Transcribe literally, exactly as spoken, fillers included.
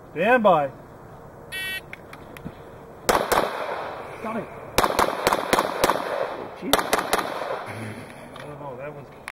Stand by. Got it. Oh, jeez. I don't know, that was